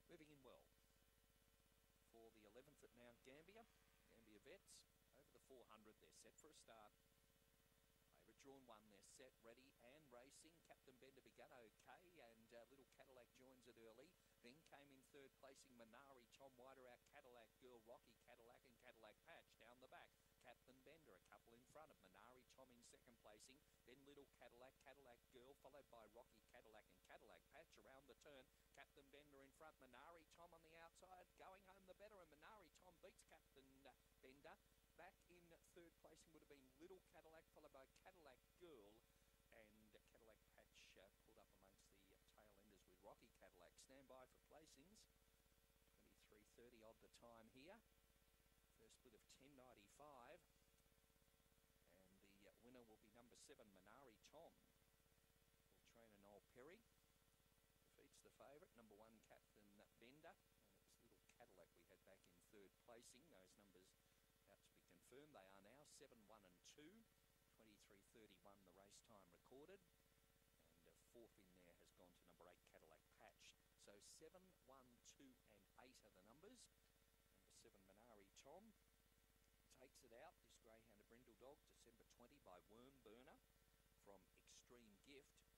Moving in well for the 11th at Mount Gambier. Gambier Vets over the 400. They're set for a start. Favourite drawn one. They're set, ready and racing. Captain Bender began okay, and Little Cadillac joins it early. Then came in third placing Minari, Tom Wider out, Cadillac Girl, Rocky Cadillac and Cadillac Patch down the back. Captain Bender a couple in front of Minari, Tom in second placing. Then Little Cadillac, Cadillac Girl, followed by Rocky Cadillac and Cadillac Patch around the turn. Captain Bender in front, Minari, Tom on the outside, going home the better, and Minari, Tom beats Captain Bender. Back in third placing would have been Little Cadillac, followed by Cadillac Girl, and Cadillac Patch pulled up amongst the tail enders with Rocky Cadillac. Stand by for placings. 23:30 odd the time here. First split of 10.95. And the winner will be number 7, Minari Tom. Trainer Noel Perry defeats the favourite, number 1, Captain Bender. And it was Little Cadillac we had back in third placing. Those numbers about to be confirmed. They are now 7, 1 and 2. 23:31 the race time recorded. And fourth in there has gone to number 8, Cadillac Patch. So 7, 1, 2 and 8 are the numbers. Number 7, Minari Tom takes it out. This greyhound, a brindle dog, December 20 by Worm Burner from Extreme Gift.